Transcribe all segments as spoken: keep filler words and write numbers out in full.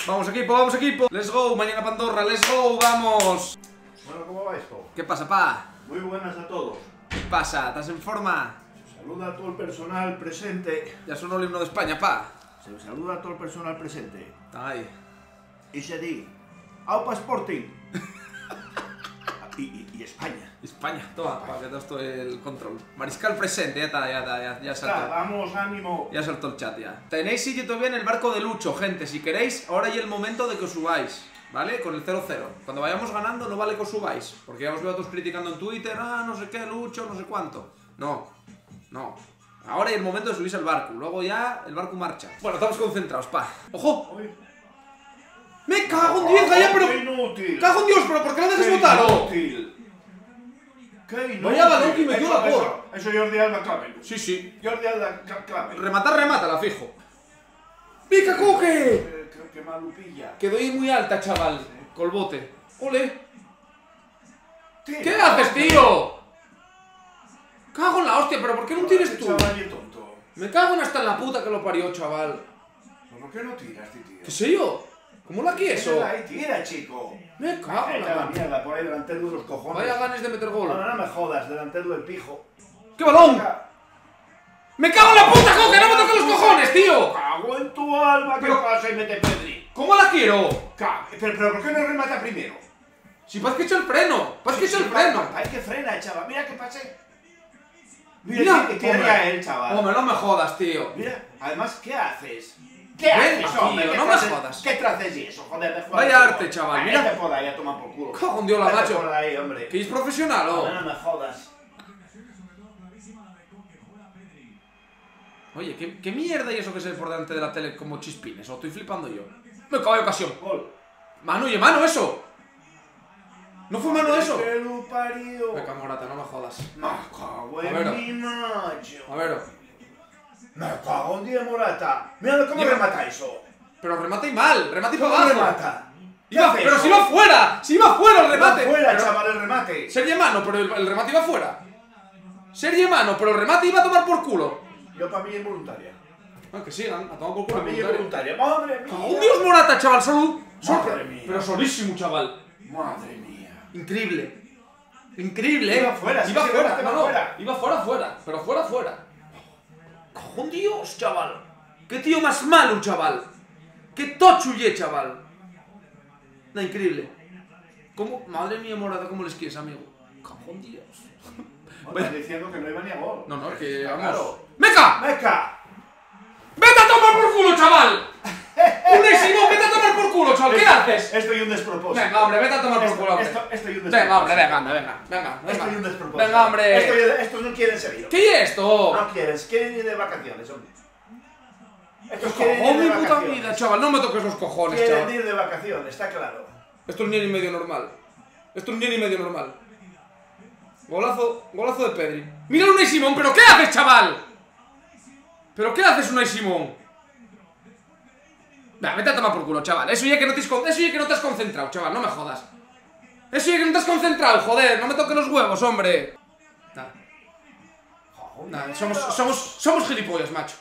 Vamos equipo, vamos equipo. Let's go, mañana Pandorra, let's go, vamos. Bueno, ¿cómo va esto? ¿Qué pasa, pa? Muy buenas a todos. ¿Qué pasa? ¿Estás en forma? Se saluda a todo el personal presente. Ya sonó el himno de España, pa. Se saluda a todo el personal presente. Está ahí. Y se di. Aupa Sporting. y, y, y España. España, toma, para que todo esto el control. Mariscal presente, ya está, ya está, ya, ya saltó. Ya, vamos, ánimo. Ya saltó el chat ya. Tenéis sitio todavía en el barco de Lucho, gente. Si queréis, ahora hay el momento de que os subáis, ¿vale? Con el cero cero. Cuando vayamos ganando no vale que os subáis, porque ya os veo a todos criticando en Twitter, ah, no sé qué, Lucho, no sé cuánto. No, no. Ahora hay el momento de subirse al barco. Luego ya el barco marcha. Bueno, estamos concentrados, pa. ¡Ojo! Uy. ¡Me cago en Dios, Gaya, pero! ¡Qué inútil! ¡Cago en Dios, pero por qué no dejas ¡Qué votar! inútil! ¡Qué inútil! Vaya balón que metió la Eso, porra. Eso, eso Jordi Alba clave. Sí, sí. Jordi Alba cla- clave. Rematar, remata, la fijo. ¡Pica, coque! Eh, Creo que malupilla. Quedó ahí muy alta, chaval. Colbote. ¡Ole! Tira. ¿Qué haces, tío? Cago en la hostia, pero ¿por qué no tires tú? Chaval, y tonto. Me cago en hasta en la puta que lo parió, chaval. ¿Por qué no tiras, tío? ¿Qué sé yo? ¿Cómo la quieso? Tira ahí, tira, chico. Me cago en Vete a la la... mierda, por ahí delantero de los cojones. Vaya ganes de meter gol. No, no me jodas, delantero del pijo. ¡Qué balón! ¡Me cago en la puta, coque! ¡No me toques los cojones, tío! ¡Cago en tu alma! ¿Qué Pero- pasa y mete Pedri? ¿Cómo la quiero? Ca- Pero, pero ¿por qué no remata primero? Si pasa que he hecho el freno. Pasa que he hecho el freno. Hay que frena, chaval. Mira qué pase. Mira, Mira, que tiene hombre. a él, chaval. Hombre, no me jodas, tío. Mira, además, ¿qué haces? ¿Qué Venga, haces, hombre? tío, ¿Qué no me traces- jodas. ¿Qué traces y eso? Joder, de jugar Vaya al arte, fútbol. chaval, Ah, mira. Vete por ahí a tomar por culo. Cago en Dios, la Vete macho. por ahí, hombre. Que es profesional, No, ¿o? no me jodas. Oye, ¿qué, ¿qué mierda y eso que se ve por delante de la tele como chispines? ¿O estoy flipando yo? Me cago de ocasión. Gol. Mano, oye, mano, eso. ¿No fue mano eso? ¡Que lo parió! Venga, Morata, no me jodas. Me cago A ver. en mi macho. A ver. Me cago en Dios, Morata. Mira cómo Lleva- remata eso. Pero remate y mal, remate y ¿Cómo para abajo. remata? ¿Qué Iba- hace pero eso? si iba fuera, si iba fuera el remate. Va fuera, Pero- chaval, el remate. Sería mano, pero el, el remate iba fuera. Sería mano, pero el remate iba a tomar por culo. Yo para mí involuntaria. Ah, que sigan, a tomar por culo. Para mí voluntario. involuntaria. Madre mía. ¡Un Dios Morata, chaval! Solo. solo- Madre mía. Pero solísimo, chaval. Madre mía. Increíble. Increíble, eh. Iba fuera, sí, iba sí, fuera, iba no, no, fuera. iba fuera, fuera, pero fuera, fuera. ¡Cojón Dios, chaval! ¡Qué tío más malo, chaval! ¡Qué tochuye, chaval! No, increíble. ¿Cómo? Madre mía, Morata, ¿cómo les quieres, amigo? ¡Cojón Dios! No, estás diciendo que no iba ni a gol. No, no, es que Está vamos. claro. ¡Meca! ¡Meca! ¡Vete a tomar por culo, chaval! ¡Unísimo, vete a tomar por culo, chaval! ¿Qué Esto- haces? Esto y un despropósito. Venga, hombre, vete a tomar por Esto- culo, hombre. Esto, esto y un despropósito. Venga, hombre, venga, anda, venga, venga, venga. Esto y un despropósito. Venga, hombre. Esto y- estos no quieren seguir. ¿Qué es esto? No quieren, quieren ir de vacaciones, hombre. Estos ¡Cojón quieren ir mi de puta vacaciones. vida, chaval! No me toques los cojones, Quieren chaval. ir de vacaciones, está claro. Esto es un ni y medio normal. Esto es un ni y medio normal. Golazo, golazo de Pedri. ¡Mira Unai Simón! ¿Pero qué haces, chaval? ¿Pero qué haces, Unai Simón? Venga, vete a tomar por culo, chaval. Eso ya que no te has, con- eso ya que no te has concentrado, chaval. No me jodas. Eso ya que no te has concentrado, joder. No me toques los huevos, hombre. Nah, nah, somos, somos, somos gilipollas, macho.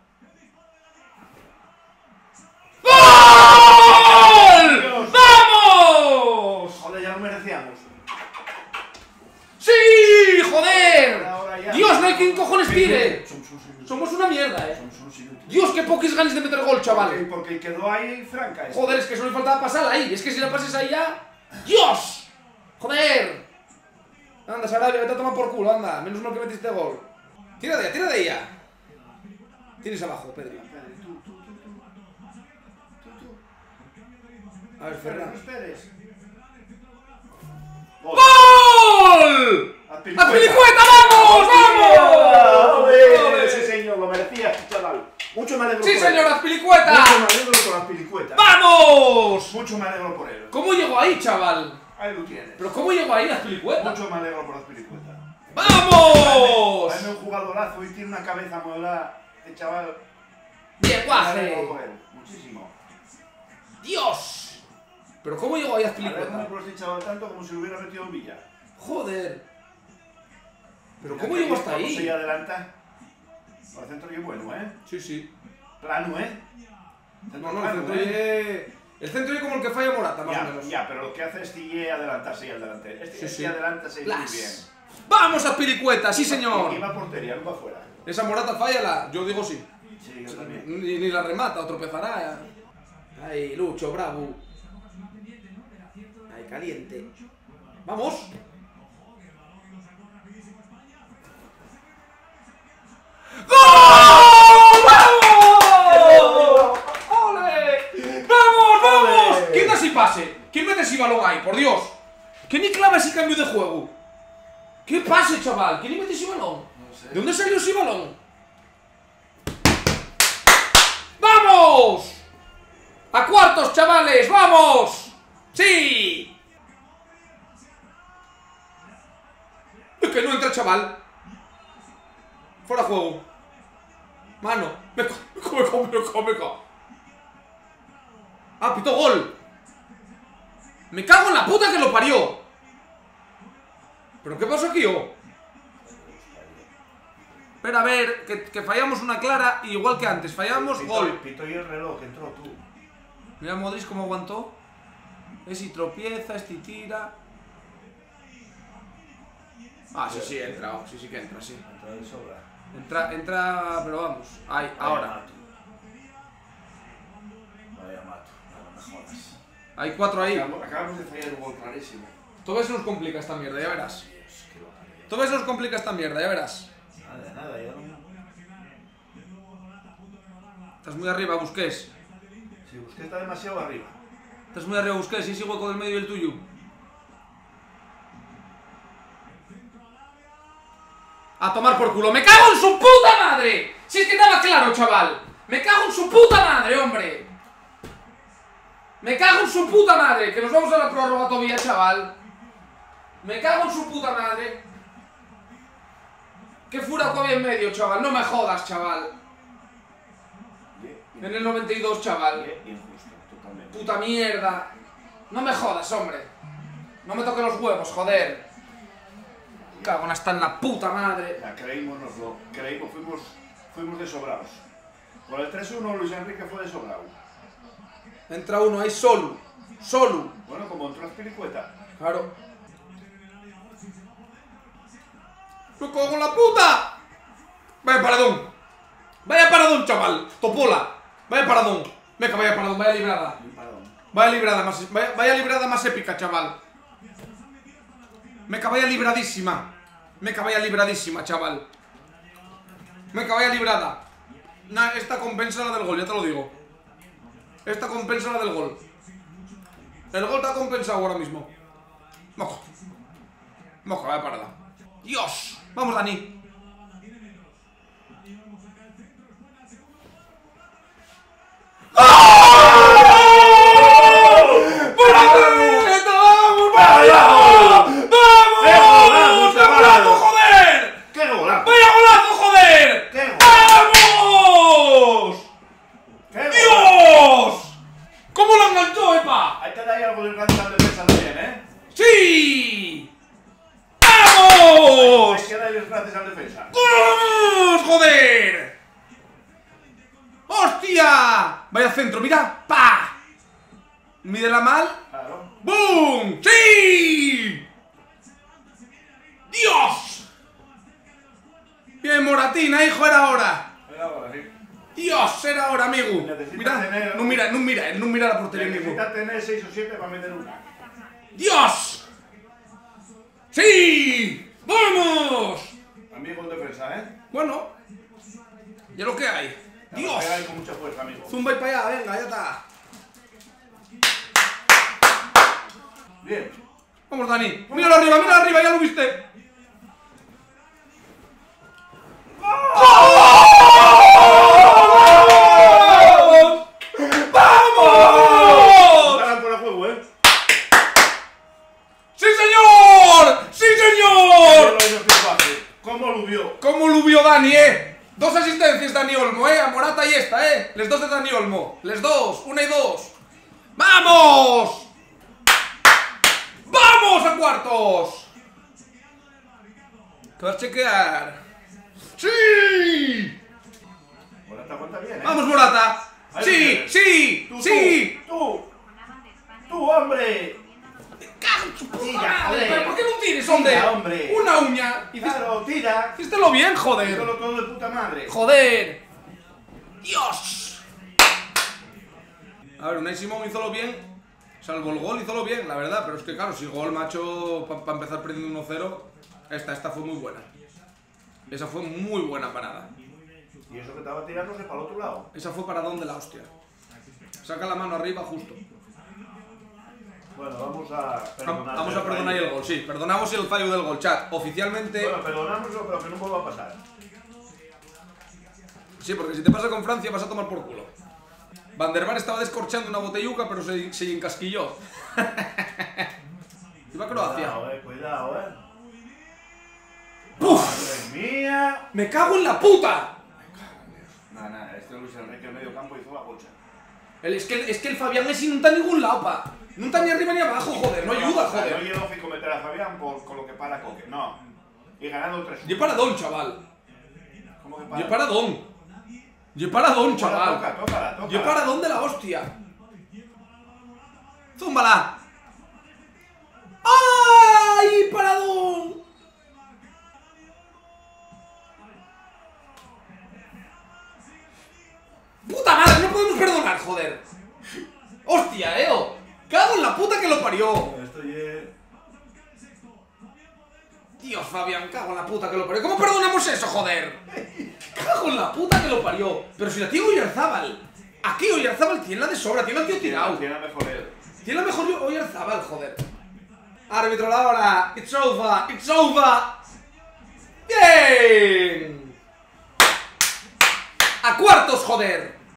¡Gol! Dios. ¡Vamos! Joder, ya lo merecíamos. ¡Sí! ¡Joder! Ahora ya. Dios, no hay quien cojones tire. Son- son- son- Somos una mierda, eh. son- son inútiles. Dios, qué poquis ganas de meter gol, Porque, chaval. porque quedó ahí franca. esto. Joder, es que solo le faltaba pasar ahí. Es que si la pases ahí ya. ¡Dios! ¡Joder! Anda, Sarabia, vete a tomar por culo, anda. Menos mal que metiste gol. Tira de ella, tira de ella. Tienes abajo, Pedro. Espera, tú, tú, tú, tú. Tú, tú. A ver, Espera, no Ferran. esperes. Gol. ¡Gol! ¡Azpilicueta! ¡Azpilicueta, vamos! ¡Vamos! ¡Ole! ¡Ole! Sí, señor, lo merecía, chaval. Mucho me alegro ¡Sí, por señor, él. Azpilicueta! Mucho me alegro por Azpilicueta. ¡Vamos! Mucho me alegro por él. ¿Cómo llegó ahí, chaval? Ahí lo tienes. ¿Pero cómo llegó ahí Azpilicueta? Mucho me alegro por Azpilicueta. ¡Vamos! Hazme un jugadorazo y tiene una cabeza mueblada. El chaval. ¡Bien, Me guaje! alegro por él. Muchísimo. ¡Dios! ¿Pero cómo llegó ahí Alégrame Azpilicueta? por este chaval tanto como si lo hubiera metido en Villa. Joder. ¿Pero Mira cómo que llegó hasta cuando se ahí? adelanta. Por el centro y bueno, ¿eh? Sí, sí. Plano, ¿eh? No, no, el plano, centro ¿eh? llegue- El centro es como el que falla Morata, más ya, o menos. Ya, pero lo que hace es Tille adelantarse y adelante. Este, Sí, este sí. adelanta-se muy Plas. bien. ¡Vamos a Pilicueta! ¡Sí, señor! Y va a portería, no va afuera. Esa Morata falla, yo digo sí. Sí, yo también. Ni, ni la remata, o tropezará. Ahí, Lucho, bravo. Ahí, caliente. ¡Vamos! ¡Gol! ¡Vamos! ¡Ole! ¡Vamos, vamos! ¡Ole! ¿Quién da ese pase? ¿Quién mete ese balón ahí? Por Dios. ¿Quién ni clava ese cambio de juego? ¿Qué pase, chaval? ¿Quién ni mete ese balón? No sé. ¿De dónde salió ese balón? ¡Vamos! ¡A cuartos, chavales! ¡Vamos! ¡Sí! Es que no entra, chaval. Fuera juego. Mano. Me co, me co, me co, me co, me co. Ah, pitó gol. Me cago en la puta que lo parió. ¿Pero qué pasó aquí, oh? Espera, a ver, que, que fallamos una clara, igual que antes. Fallamos, Pito- gol. Pito y el reloj, entró tú. Mira Modric cómo aguantó. Es y tropieza, este y tira. Ah, sí, sí, entra. Oh, sí, sí que entra, sí. Entró de sobra. Entra, entra, pero vamos. Ahí, Vaya ahora. mato. Vaya mato. No, no me jodas. Hay cuatro ahí. Acabamos, acabamos de fallar un gol clarísimo. Todo eso nos complica esta mierda, ya verás. Dios, qué localidad. Todo eso nos complica esta mierda, ya verás. Nada, nada, ya no. Estás muy arriba, Busquets. Si usted está demasiado arriba. Estás muy arriba, Busquets. Y ese hueco del medio y el tuyo. A tomar por culo. ¡Me cago en su puta madre! Si es que estaba claro, chaval. ¡Me cago en su puta madre, hombre! ¡Me cago en su puta madre! Que nos vamos a la prórroga todavía, chaval. ¡Me cago en su puta madre! ¡Qué furaco había en medio, chaval! ¡No me jodas, chaval! En el noventa y dos, chaval. Injusto, totalmente. Puta mierda. No me jodas, hombre. No me toques los huevos, joder. Cago en hasta en la puta madre. Ya, creímos, nos lo creímos, fuimos, fuimos desobrados. Con el tres uno Luis Enrique fue desobrado. Entra uno ahí solo. Solo. Bueno, como entró Azpilicueta. Claro. ¡Me cago en la puta! Vaya paradón. Vaya paradón, chaval. Topola. Vaya paradón. Venga, vaya paradón, vaya librada. Perdón. Vaya librada más, vaya, vaya librada más épica, chaval. Meca, vaya libradísima. Meca, vaya libradísima, chaval. Meca, vaya librada. Nah, esta compensa la del gol, ya te lo digo. Esta compensa la del gol. El gol está compensado ahora mismo. Mojo. Mojo, vaya parada. Dios. Vamos, Dani. Vaya centro, mira. ¡Pa! Mídela mal. Claro. ¡Boom! ¡Sí! ¡Dios! Bien, Moratina, hijo, era hora. Era ahora, sí. Dios, era hora, amigo. Necesita Mira, tener- no mira, no mira, no mira la portería, amigo. Necesita tener seis o siete para meter una. ¡Dios! ¡Sí! ¡Vamos! Amigo en defensa, ¿eh? Bueno, ya lo que hay. ¡Dios! Pega ahí con mucha fuerza, amigo. Zumba y para allá, venga, ya está. Bien. Vamos, Dani. Míralo arriba, míralo arriba, ya lo viste. ¡Vamos! ¡Vamos! Ganan por el juego, ¿eh? ¡Sí, señor! ¡Sí, señor! ¿Cómo lo vio? ¿Cómo lo vio Dani, eh? Dos asistencias Dani Olmo, eh. A Morata y esta, eh. Les dos de Dani Olmo. Les dos. Una y dos. ¡Vamos! ¡Vamos a cuartos! ¿Qué vas a chequear? ¡Sí! Morata aguanta bien, ¿eh? ¡Vamos, Morata! Ahí ¡Sí! lo tienes. ¡Sí! Tú, ¡Sí! Tú, tú. tú, hombre! ¡Cago en tu puta Tira, madre! joder. ¿Pero por qué no tires, hombre? Tira, hombre. Una uña. Hiciste, ¡Claro, tira! hicístelo bien, joder. Hízolo todo de puta madre. ¡Joder! ¡Dios! A ver, Unai Simón hízolo bien, salvo el gol, hízolo bien, la verdad. Pero es que, claro, si gol, macho, para pa empezar perdiendo uno cero, esta, esta fue muy buena. Esa fue muy buena parada. Y eso que estaba tirándose para el otro lado. Esa fue paradón de la hostia. Saca la mano arriba justo. Bueno, vamos a perdonar. Vamos a perdonar el gol, sí. Perdonamos el fallo del gol, chat. Oficialmente... Bueno, perdonamoslo, pero que no vuelva a pasar. Sí, porque si te pasa con Francia vas a tomar por culo. Van der Vaart estaba descorchando una botelluca, pero se, se encasquilló. Iba a Croacia. Cuidado, eh, cuidado, eh. ¡Puf! ¡Madre mía! ¡Me cago en la puta! Nada, nada, este Luis Enrique en medio campo hizo la pocha. El, es, que, es que el Fabián Messi no está en ningún lado, pa. No está ni arriba ni abajo, joder. No ayuda, No joder. llevo lógico meter a Fabián por, con lo que para Coque. No. Y ganando tres. Ye paradón, chaval. ¿Cómo que para? Ye paradón. Ye paradón, chaval. Toca, tócala, tócala. Ye paradón de la hostia. ¡Zúmbala! ¡Ay, paradón! ¡Puta madre! No podemos perdonar, joder. ¡Hostia, Eo! ¡Cago en la puta que lo parió! Esto es... Dios, Fabián, cago en la puta que lo parió. ¿Cómo perdonamos eso, joder? Cago en la puta que lo parió. Pero si la tiene Oyarzábal. Aquí Oyarzábal tiene la de sobra, tiene el tío tirado. Tiene mejor él. Tiene la mejor Oyarzábal, joder. Árbitro, la hora. It's over, it's over. Bien. A cuartos, joder.